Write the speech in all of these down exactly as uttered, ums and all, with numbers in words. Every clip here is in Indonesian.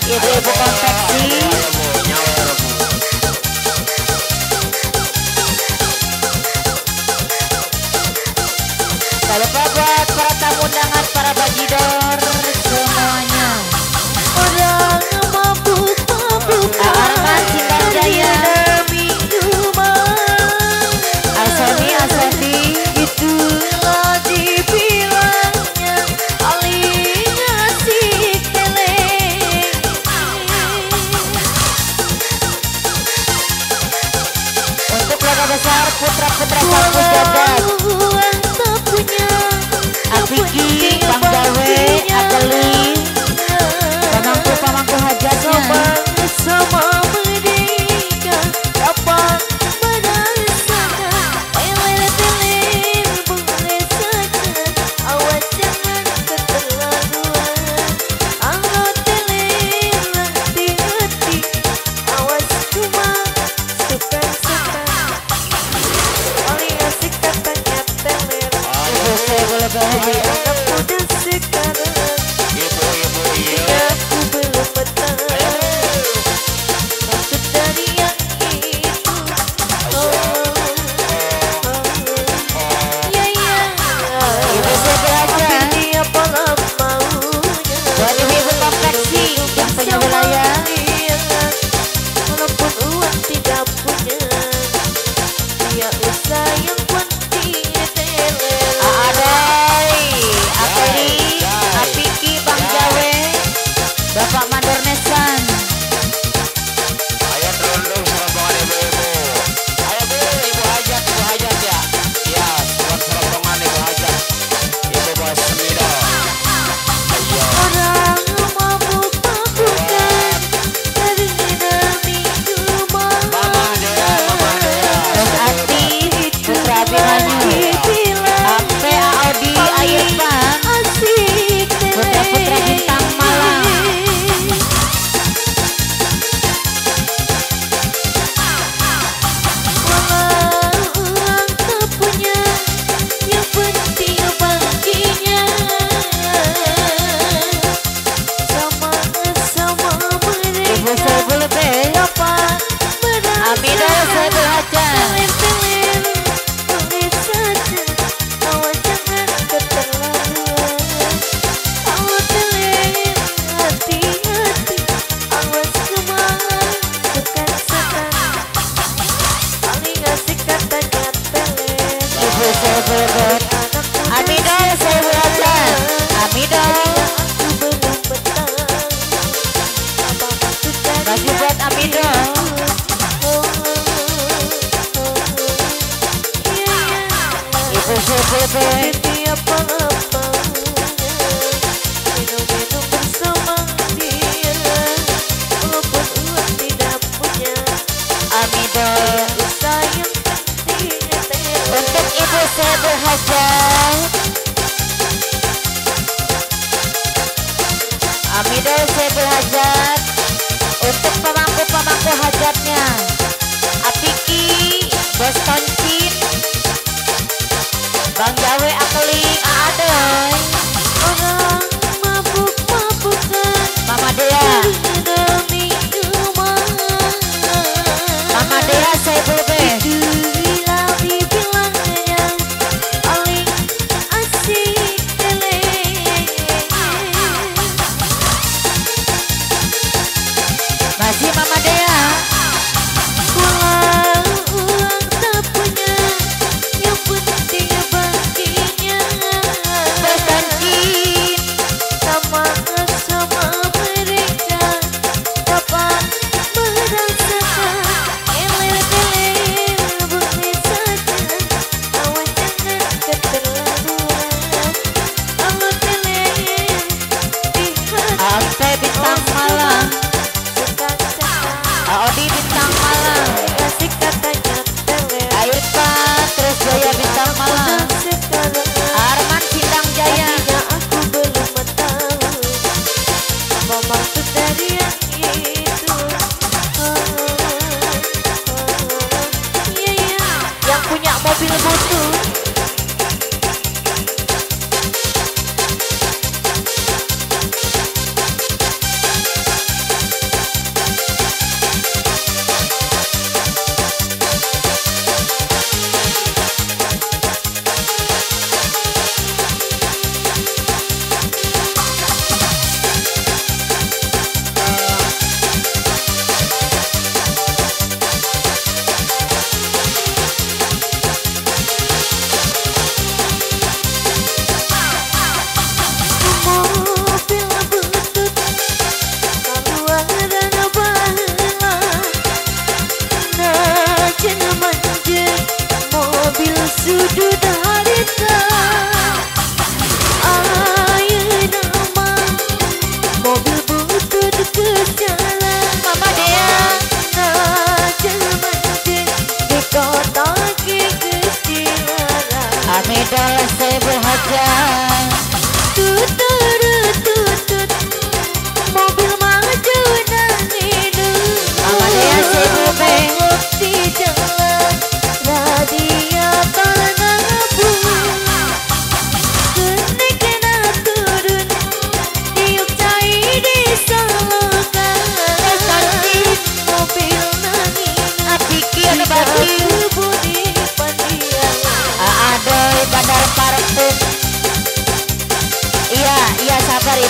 Ibu-ibu konveksi. Tak lupa buat para tamu undangan, para bajidor semuanya. Orang mabuk-mabuk Arman Singkar Jaya, Asani Asandi, itulah dibilangnya paling asik keleng. untuk keluarga besar putra-putra satu jagat, Uang tak punya, Apiki, Bang Jawe, Akeli, pamangku-pamangku hajatnya. sama mereka dapat merasakan teler-teler boleh saja, awas jangan keterlaluan. Kalau teler hati-hati, awas cuma suka-suka. Paling asik katanya teler, Ibu saya boleh bahagia. anak muda sekarang hingga aku belum betah. Maksud dari yang itu, oh, oh, ya ya. Ibu saya belajar. Tapi apa maunya? Buat ibu-ibu konveksi yang punya wilayah. Dia, walaupun uang tidak punya, dia usaha yang penting teler. Adai, Akeli, Apiki, Bang Jawe, Bapak Mandor Nesan. Ayo terundung serombongan ibu-ibu. Ayo bu, ibu hajat, ibu hajat ya. Ya, buat serombongan ibu hajat. Ibu bos Semido. Ayo. Orang mabuk-mabukan dari minuman. Mama Dea, Mama Dea. Bos Ati, Putra Abimanyu, Ape Audi Ayirpan, Asik Putra-putra bintang Malang. Walau uang tak punya, yang penting baginya sama-sama Ibu mereka saya boleh be. dapat Amida saya belajar. teler-teler boleh saja, awas jangan keterlaluan. Kalau teler hati-hati, awas cuma suka-suka. Paling asik katanya teler. Ibu saya boleh be. Anak muda Amida saya belajar. Amida. aku belum betah. Apa maksud dari Kasih buat Amida. oh, oh, oh, iya, iya. Ibu saya boleh be. Setiap malam maunya minum-minum bersama dia, walaupun uang tidak punya, Amida. usaha yang penting teler. Untuk ibu saya berhajat, Amida saya berhajat. Untuk pemangku-pemangku hajatnya, Apiki, Bos Toncin, Bang Jawe, Akeli, Aadai, Orang mabuk-mabukan Mama Dea, dari minuman. Mama Dea saya boleh be. Itulah dibilangnya paling asik keleng. Masih Mama Dea. Walau uang tak punya, yang penting bahagia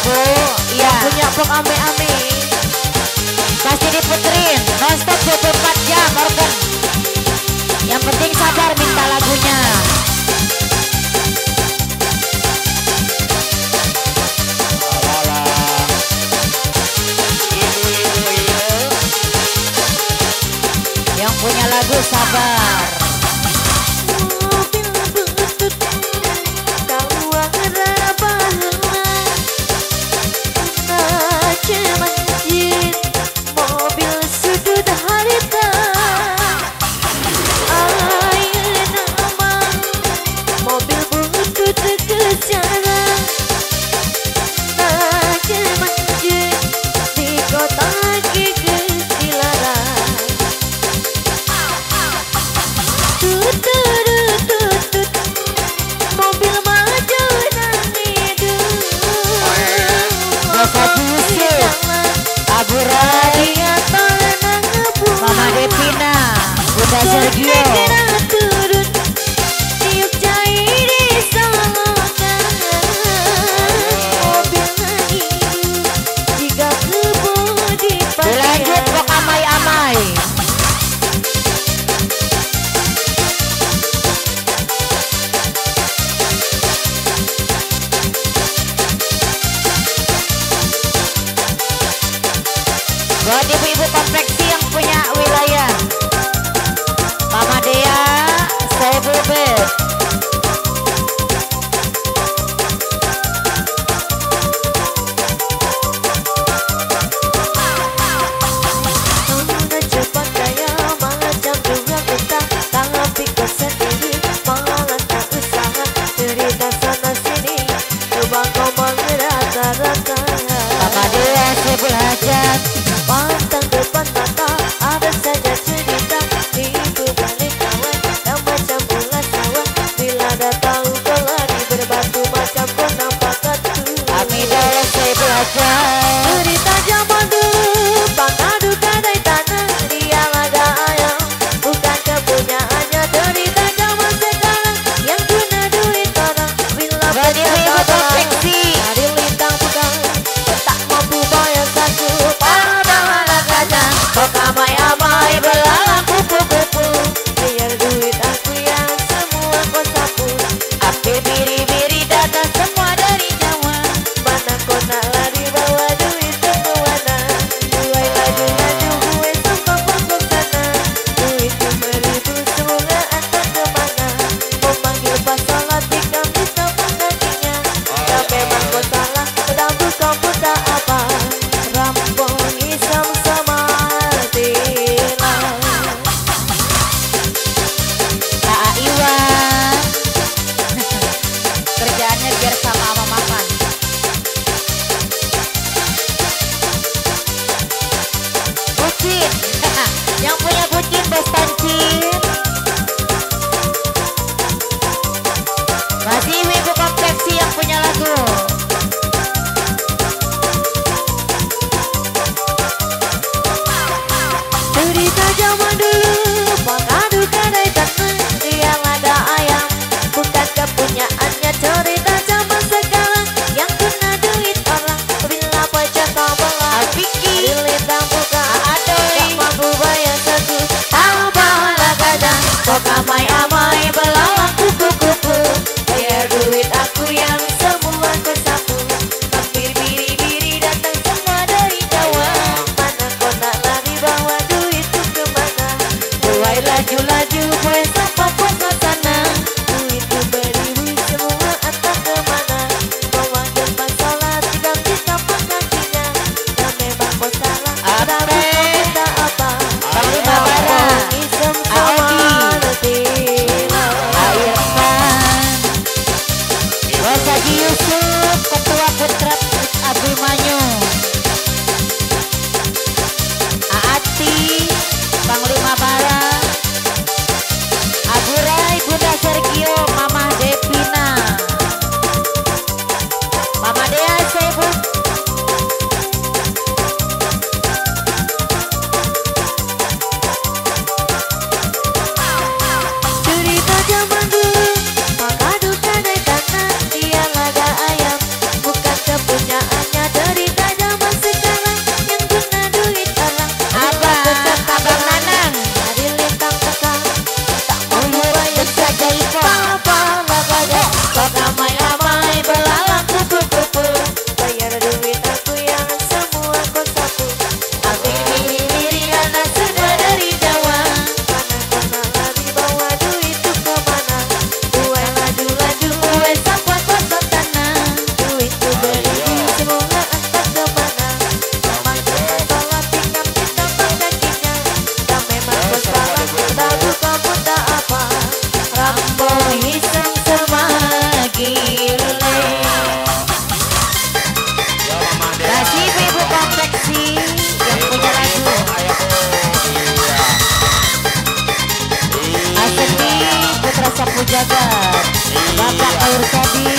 lagu Yang ya punya box ame-ame. pasti diputerin nonstop dua puluh empat jam organ. Yang penting sabar minta lagunya. Yang punya lagu sabar. Mobil butut Kawang rabaheula Na cemanjit Mobil sudut harita Ayeuna mah Mobil butut kecara Na cemanjit Di kota geus dilarang Tut tut tut tut mobil maju nangidu Desa Jusuf, Abu Rai, Mama Devina, Bunda Sergio. turun tiup cair di salongan mobil nangidu jika kebodi Dilanjut pok amai-amai. Buat ibu-ibu konveksi yang punya wilayah Mama Dea, saya Bebet. Pengguna cepat gaya macam dua getah Tapi kau sendiri malah tak usaha Cerita sana sini coba kau mengerata-rata Mama Dea, sebul hajat. Pantang depan mata ada saja cerita Ibu balik kawan yang macam ulat kawan Juragan Bapak Kaur Sadi